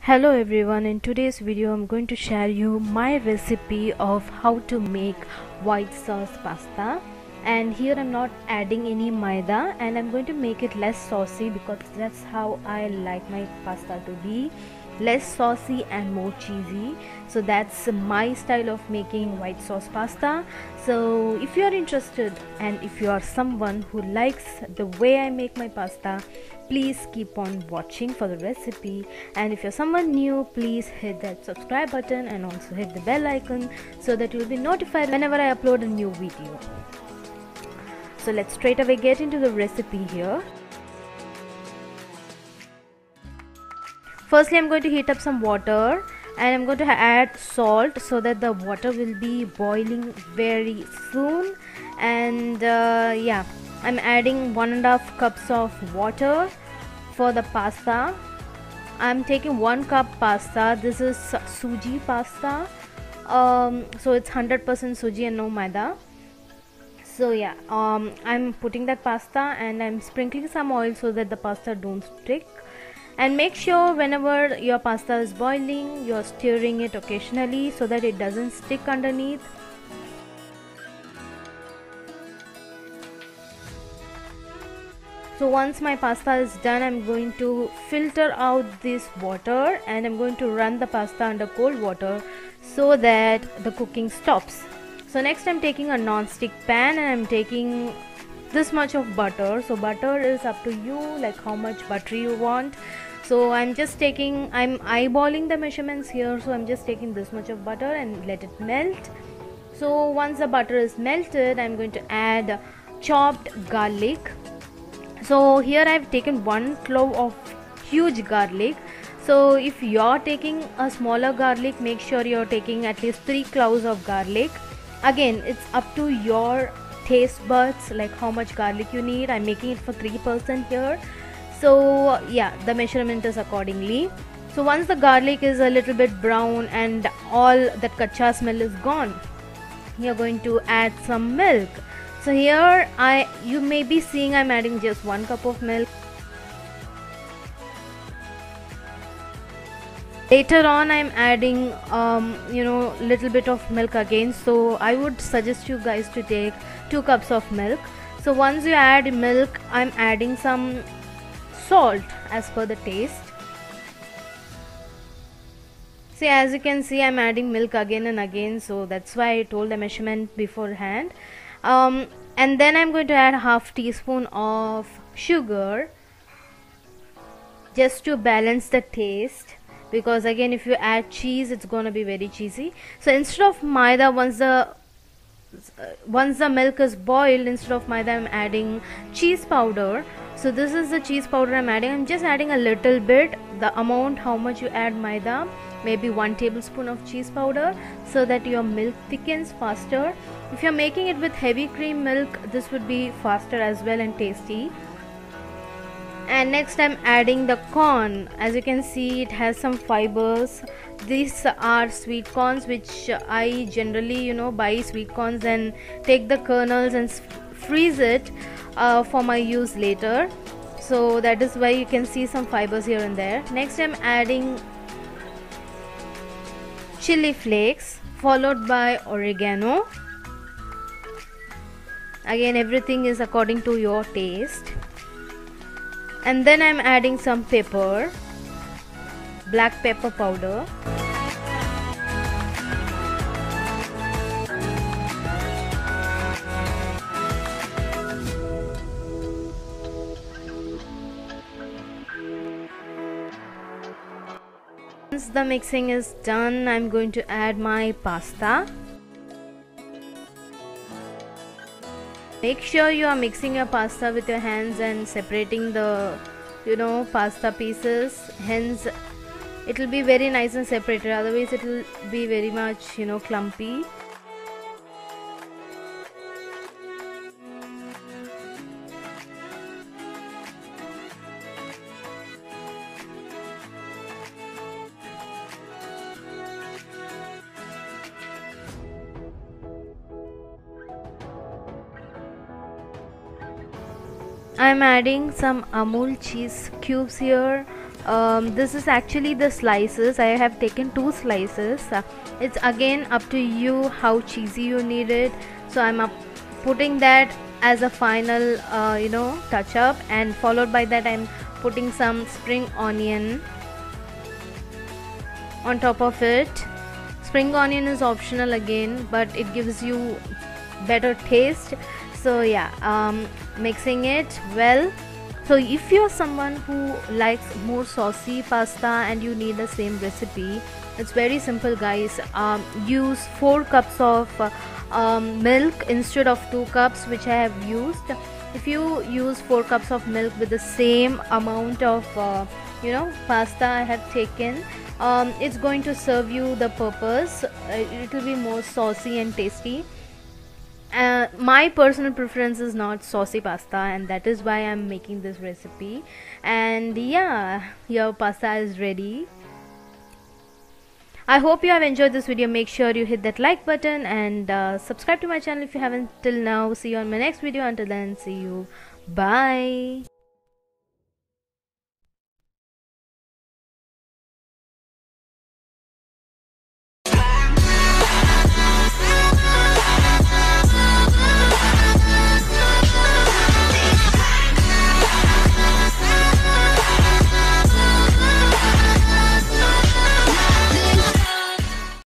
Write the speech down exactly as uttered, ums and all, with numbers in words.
Hello everyone, in today's video I'm going to share you my recipe of how to make white sauce pasta. And here I'm not adding any maida, and I'm going to make it less saucy because that's how I like my pasta to be, less saucy and more cheesy. So that's my style of making white sauce pasta. So if you are interested and if you are someone who likes the way I make my pasta, please keep on watching for the recipe. And if you're someone new, please hit that subscribe button and also hit the bell icon so that you'll be notified whenever I upload a new video. So let's straight away get into the recipe here. Firstly, I'm going to heat up some water and I'm going to add salt so that the water will be boiling very soon. And uh, yeah, I'm adding one and a half cups of water for the pasta. I'm taking one cup pasta. This is suji pasta, um, so it's one hundred percent suji and no maida. So yeah, um, I'm putting that pasta and I'm sprinkling some oil so that the pasta don't stick. And make sure whenever your pasta is boiling, you're stirring it occasionally so that it doesn't stick underneath. So once my pasta is done, I'm going to filter out this water and I'm going to run the pasta under cold water so that the cooking stops. So next I'm taking a non-stick pan and I'm taking this much of butter. So butter is up to you, like how much butter you want. So I'm just taking, I'm eyeballing the measurements here, so I'm just taking this much of butter and let it melt. So once the butter is melted, I'm going to add chopped garlic. So here I've taken one clove of huge garlic. So if you're taking a smaller garlic, make sure you're taking at least three cloves of garlic. Again, it's up to your taste buds, like how much garlic you need. I'm making it for three person here. So yeah, the measurement is accordingly. So once the garlic is a little bit brown and all that kacha smell is gone, you're going to add some milk. So here I you may be seeing I'm adding just one cup of milk. Later on I'm adding um, you know little bit of milk again, so I would suggest you guys to take two cups of milk. So once you add milk, I'm adding some salt as per the taste. See, as you can see, I'm adding milk again and again, so that's why I told the measurement beforehand. Um, and then I'm going to add half teaspoon of sugar just to balance the taste, because again if you add cheese it's gonna be very cheesy. So instead of maida, once the uh, once the milk is boiled, instead of maida I'm adding cheese powder. So this is the cheese powder I'm adding. I'm just adding a little bit, the amount how much you add maida, maybe one tablespoon of cheese powder, so that your milk thickens faster. If you're making it with heavy cream milk, this would be faster as well and tasty. And next I'm adding the corn. As you can see, it has some fibers. These are sweet corns, which I generally you know buy sweet corns and take the kernels and freeze it uh, for my use later. So that is why you can see some fibers here and there. Next I'm adding chili flakes followed by oregano. Again, everything is according to your taste. And then I'm adding some pepper, black pepper powder. Once the mixing is done, I'm going to add my pasta. Make sure you are mixing your pasta with your hands and separating the you know pasta pieces, hence it will be very nice and separated, otherwise it will be very much you know clumpy. I'm adding some Amul cheese cubes here. um, this is actually the slices. I have taken two slices. Uh, it's again up to you how cheesy you need it, so I'm up putting that as a final uh, you know touch up, and followed by that I'm putting some spring onion on top of it. Spring onion is optional again, but it gives you better taste. So yeah, um, mixing it well. So if you're someone who likes more saucy pasta and you need the same recipe, it's very simple, guys. Um, use four cups of uh, um, milk instead of two cups, which I have used. If you use four cups of milk with the same amount of uh, you know pasta I have taken, um, it's going to serve you the purpose. Uh, it will be more saucy and tasty. Uh, my personal preference is not saucy pasta, and that is why I'm making this recipe. And yeah, your pasta is ready. I hope you have enjoyed this video. Make sure you hit that like button and uh, subscribe to my channel if you haven't till now. See you on my next video. Until then, see you. Bye.